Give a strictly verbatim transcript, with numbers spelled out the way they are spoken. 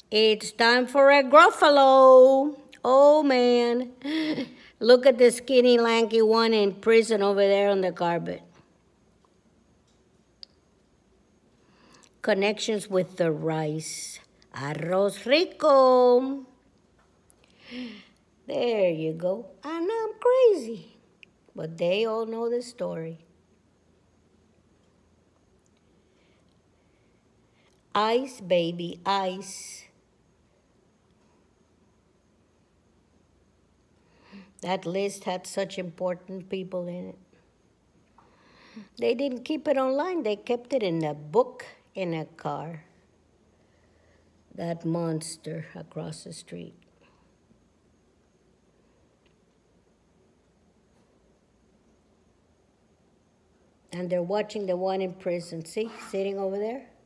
It's time for a Gruffalo. Oh, man. Look at the skinny, lanky one in prison over there on the carpet. Connections with the rice. Arroz rico. There you go. And I'm crazy. But they all know the story. Ice, baby, ice. That list had such important people in it. They didn't keep it online. They kept it in a book in a car. That monster across the street. And they're watching the one in prison. See, sitting over there?